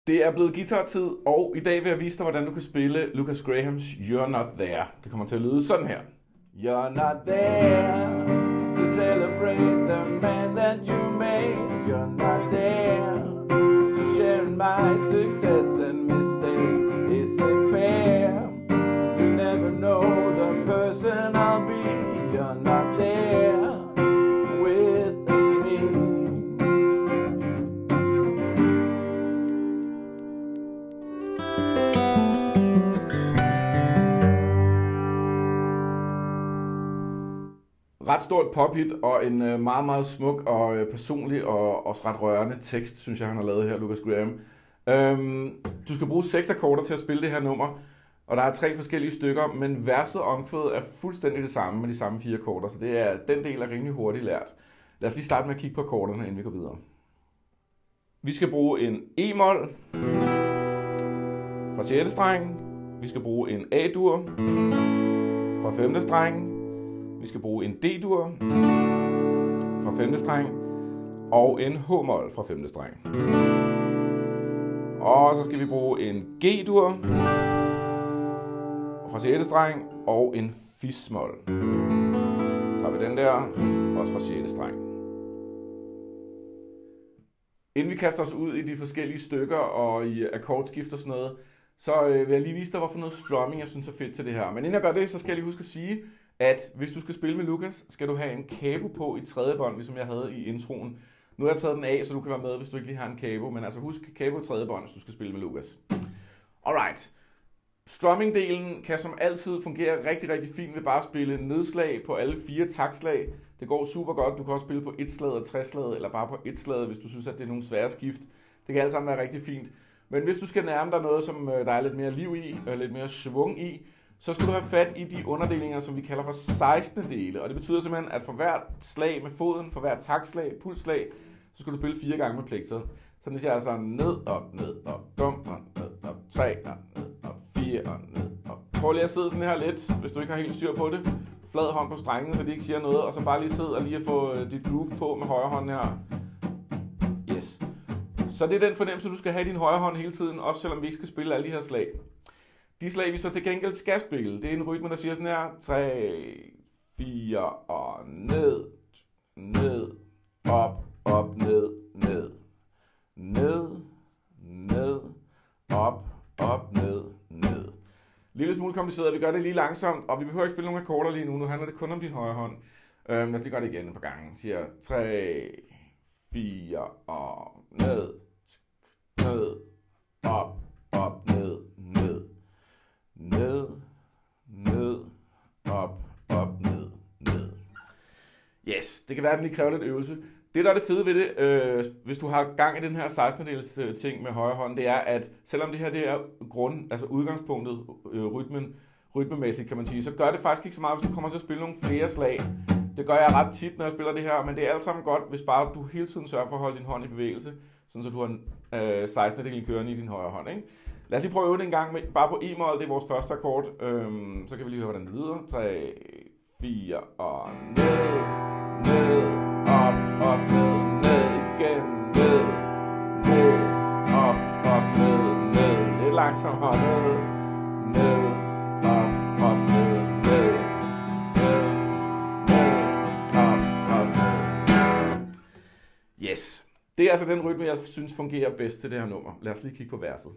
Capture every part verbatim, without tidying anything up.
Det er blevet guitar-tid, og i dag vil jeg vise dig, hvordan du kan spille Lukas Grahams You're Not There. Det kommer til at lyde sådan her. You're not there to celebrate the man that you made. You're not there to share my success and mistakes. It's a fair. You never know the person I'll be. You're not there with me. Ret stort pophit og en meget, meget smuk og personlig og også ret rørende tekst, synes jeg, han har lavet her, Lukas Graham. Øhm, du skal bruge seks akkorder til at spille det her nummer, og der er tre forskellige stykker, men verset og omkvædet er fuldstændig det samme med de samme fire akkorder, så det er, den del er rimelig hurtigt lært. Lad os lige starte med at kigge på akkorderne, inden vi går videre. Vi skal bruge en E-mol fra sjette streng. Vi skal bruge en A-dur fra femte streng. Vi skal bruge en D-dur fra femte streng og en H-mol fra femte streng. Og så skal vi bruge en G-dur fra sjette streng og en Fis-mol. Så tager vi den der, også fra sjette streng. Inden vi kaster os ud i de forskellige stykker og i akkordskift og sådan noget, så vil jeg lige vise dig, hvorfor noget strumming jeg synes er fedt til det her. Men inden jeg gør det, så skal jeg lige huske at sige, at hvis du skal spille med Lukas, skal du have en capo på i tredje bånd, ligesom jeg havde i introen. Nu har jeg taget den af, så du kan være med, hvis du ikke lige har en capo, men altså husk capo i tredje bånd, hvis du skal spille med Lukas. Alright. Strumming-delen kan som altid fungere rigtig, rigtig fint ved bare at spille nedslag på alle fire taktslag. Det går super godt. Du kan også spille på et slag og tre slag, eller bare på et slag, hvis du synes, at det er nogle svære skift. Det kan alt sammen være rigtig fint. Men hvis du skal nærme dig noget, som der er lidt mere liv i, og lidt mere svung i, så skal du have fat i de underdelinger, som vi kalder for sekstende dele. Og det betyder simpelthen, at for hvert slag med foden, for hvert taktslag, pulsslag, så skal du spille fire gange med plekter. Så det siger altså ned, op, ned, op, dum, op, ned, op, tre, op, ned, op, fire, op, ned, op. Prøv lige at sidde sådan her lidt, hvis du ikke har helt styr på det. Flad hånd på strengen, så de ikke siger noget, og så bare lige sidde og lige få dit groove på med højre hånd her. Yes. Så det er den fornemmelse, du skal have i din højre hånd hele tiden, også selvom vi ikke skal spille alle de her slag. De slag, vi så til gengæld skal spille, det er en rytme, der siger sådan her. tre, fire og ned, ned, op, op, ned, ned. Ned, ned, op, op, ned, ned. Lille smule kompliceret, vi gør det lige langsomt, og vi behøver ikke spille nogle akkorder lige nu. Nu handler det kun om din højre hånd. Øhm, lad os lige gøre det igen et par gange. Jeg siger tre, fire og ned, ned, op, op, ned, ned. Ned, ned, op, op, ned, ned. Yes, det kan være, at den lige kræver lidt øvelse. Det, der er det fede ved det, øh, hvis du har gang i den her sekstende dels øh, ting med højre hånd, det er, at selvom det her det er grund, altså udgangspunktet, øh, rytmen, rytmemæssigt kan man sige, så gør det faktisk ikke så meget, hvis du kommer til at spille nogle flere slag. Det gør jeg ret tit, når jeg spiller det her, men det er alt sammen godt, hvis bare du hele tiden sørger for at holde din hånd i bevægelse, sådan så du har en øh, sekstende del kørende i din højre hånd, ikke? Lad os lige prøve at øve det en gang med, bare på E-mol, det er vores første akkord. Øhm, så kan vi lige høre, hvordan det lyder. tre, fire og ned, ned, op, op, ned, ned, igen, ned, ned, op, op, ned, ned, lidt langsommere, ned, ned, op, op, ned, ned, ned, ned, op, op, ned. Yes, det er altså den rytme, jeg synes fungerer bedst til det her nummer. Lad os lige kigge på verset.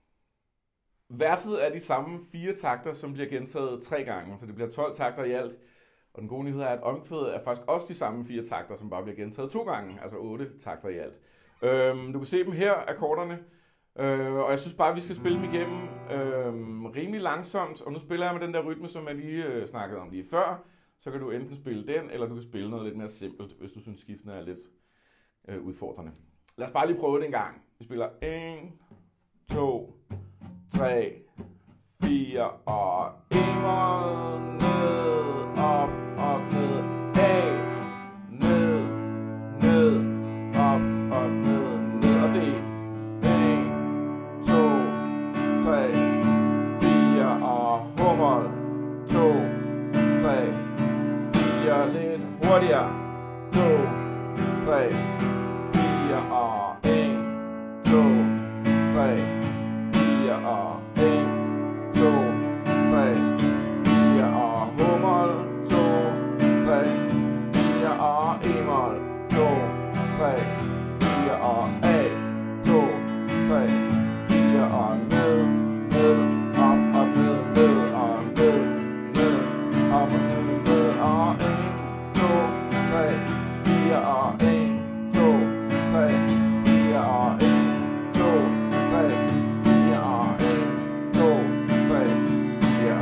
Verset er de samme fire takter, som bliver gentaget tre gange, så det bliver tolv takter i alt. Og den gode nyhed er, at omkvædet er faktisk også de samme fire takter, som bare bliver gentaget to gange, altså otte takter i alt. Øhm, du kan se dem her, akkorderne, øh, og jeg synes bare, at vi skal spille dem igennem øh, rimelig langsomt. Og nu spiller jeg med den der rytme, som jeg lige øh, snakkede om lige før. Så kan du enten spille den, eller du kan spille noget lidt mere simpelt, hvis du synes, skiftene er lidt øh, udfordrende. Lad os bare lige prøve det en gang. Vi spiller en, to, tre, fire og E-mol, ned, op, op, ned, A, ned, ned, op, op, ned, ned, og D. en, to, tre, fire og H-mol, to, tre, fire, lidt hurtigere, to, tre, fire og en, to, tre, og en, to, tre, fire og h-mol, to, tre, fire og e-mol, to, tre, fire og a, to, tre, fire og ned, ned, op, op, ned, ned, og ned, ned, op, og ned, ned, og en, to, tre, fire og en, to, tre, fire og en, to, tre, fire og en, to, tre, fire.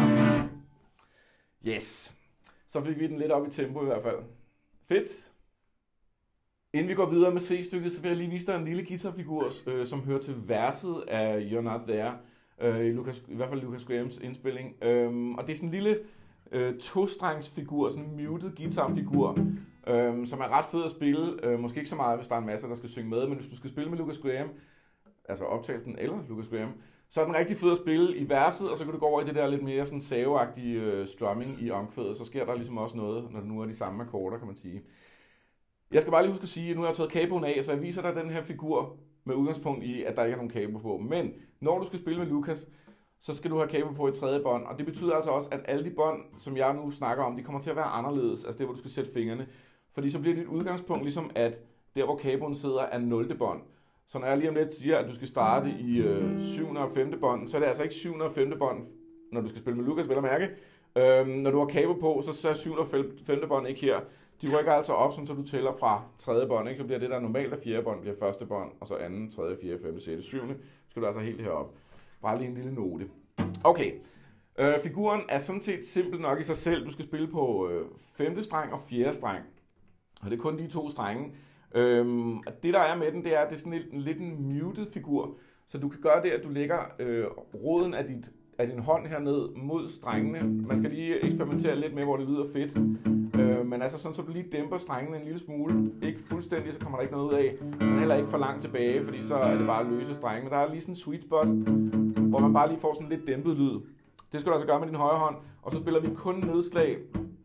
Yes. Så fik vi den lidt op i tempo i hvert fald. Fedt. Inden vi går videre med C-stykket, så vil jeg lige vise dig en lille guitarfigur, øh, som hører til verset af You're Not There, øh, i, Lucas, i hvert fald Lucas Grahams indspilling. Øhm, og det er sådan en lille øh, tostrengsfigur, sådan en muted guitarfigur, øh, som er ret fed at spille. Øh, måske ikke så meget, hvis der er en masse, der skal synge med, men hvis du skal spille med Lucas Graham, altså optale den eller Lucas Graham, så er den rigtig fed at spille i verset, og så kan du gå over i det der lidt mere sådan saveagtige øh, strumming i omkvædet. Så sker der ligesom også noget, når det nu er de samme akkorder, kan man sige. Jeg skal bare lige huske at sige, at nu har jeg taget capoen af, så jeg viser dig den her figur med udgangspunkt i, at der ikke er nogen capo på. Men når du skal spille med Lucas, så skal du have capo på i tredje bånd, og det betyder altså også, at alle de bånd, som jeg nu snakker om, de kommer til at være anderledes, altså det, hvor du skal sætte fingrene. Fordi så bliver dit udgangspunkt ligesom, at der, hvor capoen sidder, er nulte bånd. Så når jeg lige om lidt siger, at du skal starte i øh, syvende og femte bånd, så er det altså ikke syvende og femte bånd, når du skal spille med Lucas, vel at mærke. Øhm, når du har capo på, så er syvende og femte bånd ikke her. De rykker altså op, så du tæller fra tredje bånd, ikke? Så bliver det, der normalt er fjerde bånd, bliver første bånd, og så anden, tredje, fjerde, femte, sjette, syvende. Så skal du altså helt herop. Bare lige en lille note. Okay. Øh, figuren er sådan set simpel nok i sig selv. Du skal spille på øh, femte streng og fjerde streng. Og det er kun de to strenge. Øhm, det der er med den, det er, at det er sådan en, en lidt en muted figur. Så du kan gøre det, at du lægger øh, roden af, dit, af din hånd herned mod strengene. Man skal lige eksperimentere lidt med, hvor det lyder fedt. Øh, men altså sådan, så du lige dæmper strengene en lille smule. Ikke fuldstændig, så kommer der ikke noget ud af. Men heller ikke for langt tilbage, fordi så er det bare løse strenge. Men der er lige sådan en sweet spot, hvor man bare lige får sådan lidt dæmpet lyd. Det skal du altså gøre med din højre hånd. Og så spiller vi kun nedslag.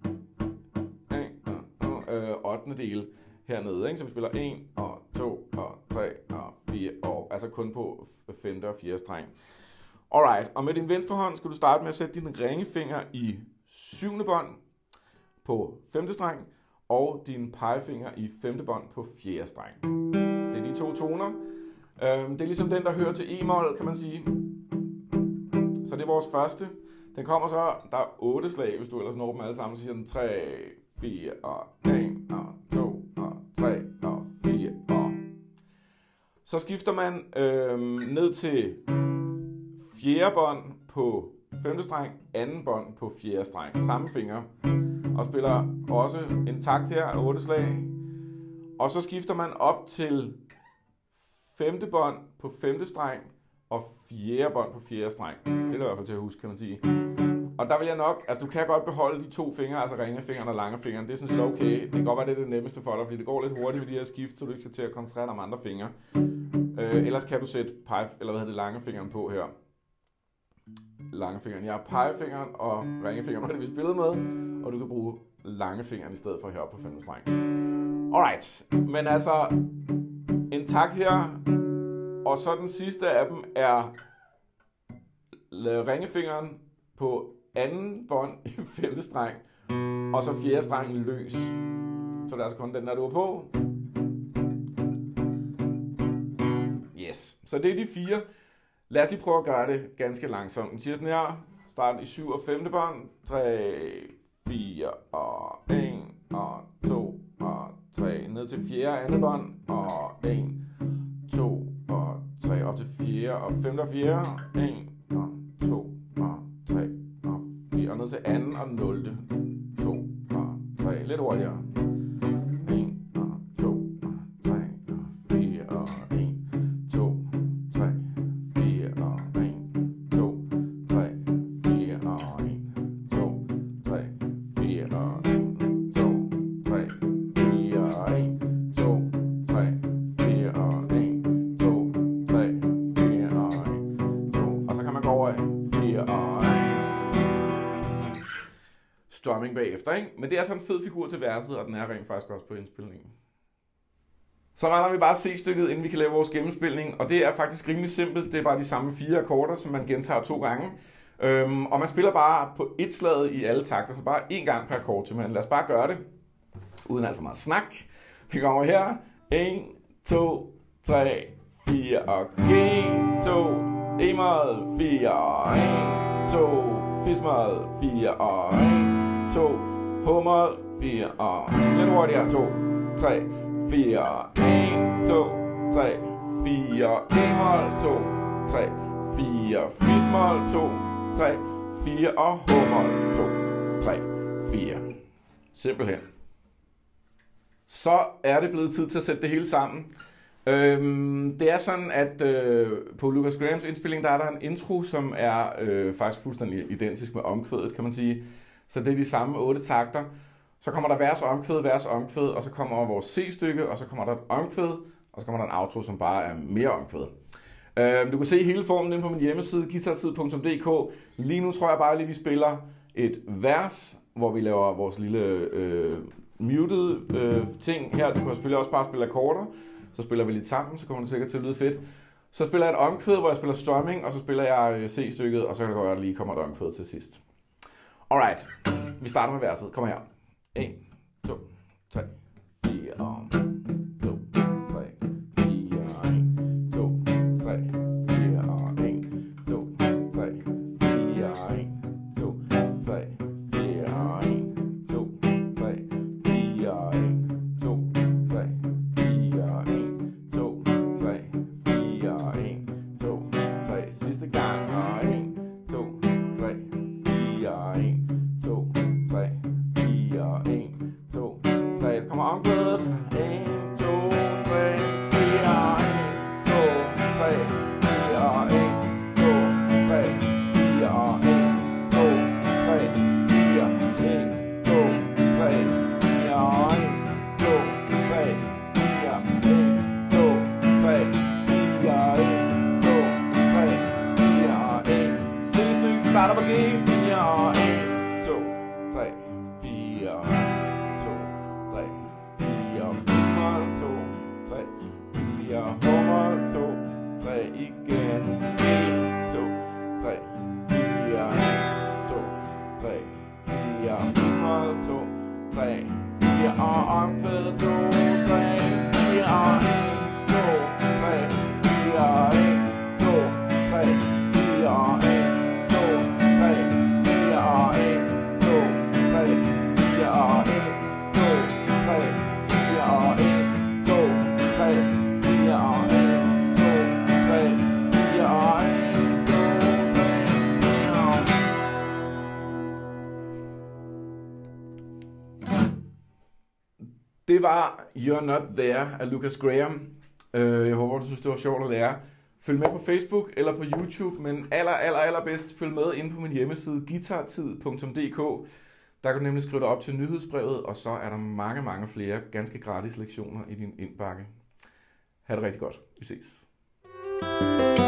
Øh, ottende del hernede, ikke? Så vi spiller en og to og tre og fire og altså kun på femte og fjerde streng. Alright, og med din venstre hånd skal du starte med at sætte din ringefinger i syvende bånd på femte streng og din pegefinger i femte bånd på fjerde streng. Det er de to toner. Det er ligesom den, der hører til e-mol, kan man sige. Så det er vores første. Den kommer så, der er otte slag, hvis du ellers når dem alle sammen, så siger den tre, fire og en og to og tre og fire og. Så skifter man øhm, ned til fjerde bånd på femte streng, anden bånd på fjerde streng, samme finger, og spiller også en takt her af otte slag. Og så skifter man op til femte bånd på femte streng og fjerde bånd på fjerde streng. Det er der i hvert fald til at huske, kan man sige. Og der vil jeg nok, altså du kan godt beholde de to fingre, altså ringefingeren og langefingeren. Det er sådan set okay. Det kan godt være, det er det nemmeste for dig, fordi det går lidt hurtigt med de her skift, så du ikke skal til at koncentrere dig om andre fingre. Øh, ellers kan du sætte pege, eller hvad hedder det, langefingeren på her. Langefingeren. Jeg har pegefingeren og ringefingeren, var det vi spillede med, og du kan bruge langefingeren i stedet for heroppe på femte streng. Alright, men altså en takt her, og så den sidste af dem er ringefingeren på anden bånd i femte streng, og så fjerde streng løs. Så det er altså kun den, der du er på. Yes, så det er de fire. Lad os lige prøve at gøre det ganske langsomt. Den siger sådan her, start i syv og femte bånd, tre, fire og en og to og tre, ned til fjerde og andet bånd, og en, to og tre, op til fjerde og femte og fjerde, en og to og tre og fire, og ned til anden og nulte, to og tre, lidt hurtigere. Strumming bagefter, ikke? Men det er sådan en fed figur til verset, og den er rent faktisk også på indspilningen. Så mangler vi bare C-stykket, inden vi kan lave vores gennemspilning, og det er faktisk rimelig simpelt. Det er bare de samme fire akkorder, som man gentager to gange. Øhm, og man spiller bare på et slag i alle takter, så bare én gang per akkord. Så lad os bare gøre det, uden alt for meget snak. Vi kommer her. en, to, tre, fire og G, to, E-mol, fire, en, to, Fis-mol, fire og en, to, H-mol, fire og lidt hurtigere, to, tre, fire, en, to, tre, fire, E-mol, to, tre, fire, Fis-mol, to, tre, fire og H-mol, to, tre, fire. Simpelthen. Så er det blevet tid til at sætte det hele sammen. Øhm, det er sådan, at øh, på Lukas Grahams indspilling, der er der en intro, som er øh, faktisk fuldstændig identisk med omkvædet, kan man sige. Så det er de samme otte takter. Så kommer der vers, omkvæd, vers, omkvæd, og så kommer vores C-stykke, og så kommer der et omkvæd, og så kommer der en outro, som bare er mere omkvæd. Øhm, du kan se hele formen inde på min hjemmeside, guitartid punktum d k. Lige nu tror jeg bare lige, vi spiller et vers, hvor vi laver vores lille øh, muted øh, ting her. Du kan selvfølgelig også bare spille akkorder. Så spiller vi lidt sammen, så kommer det sikkert til at lyde fedt. Så spiller jeg et omkvæd, hvor jeg spiller strumming, og så spiller jeg C-stykket, og så kan det godt være, at der lige kommer et omkvæd til sidst. Alright, vi starter med verset. Kom her. en, to, tre, fire, to, tre, fire, en, to, tre, fire, en, to, tre, fire, en, to, tre, fire, en, to, tre, fire, en, to, tre, fire, en, to, tre, fire, en, to, tre, sidste gang, og en, to, tre, fire, en, to, tre, fire, en, to, tre, så kommer omkvædet, en, to, tre, fire, en, to, tre, fire, en, to, tre, fire, en, to, tre, fire, en, to, tre, fire, en, to, tre, fire, en, to, tre, fire, en, to, tre, fire, en, C-stykke starter på G, fire, en, to, tre, fire, to, tre, fire, Fis-mol, to, tre, fire, H-mol, to, tre, igen, en, to, tre, fire, to, tre, fire, Fis-mol, to, tre, fire, og omkvæd, to, tre, fire, en, to, tre, fire, en, to, tre, fire, en, to, tre, fire, en, to, tre, fire, en, to, tre, fire, en, to, tre, fire, en, to, tre, fire, en, to, Det var You're Not There af Lukas Graham. Jeg håber, du synes, det var sjovt at lære. Følg med på Facebook eller på YouTube, men aller, aller, aller bedst følg med inde på min hjemmeside guitartid punktum d k. Der kan du nemlig skrive dig op til nyhedsbrevet, og så er der mange, mange flere ganske gratis lektioner i din indbakke. Ha' det rigtig godt. Vi ses.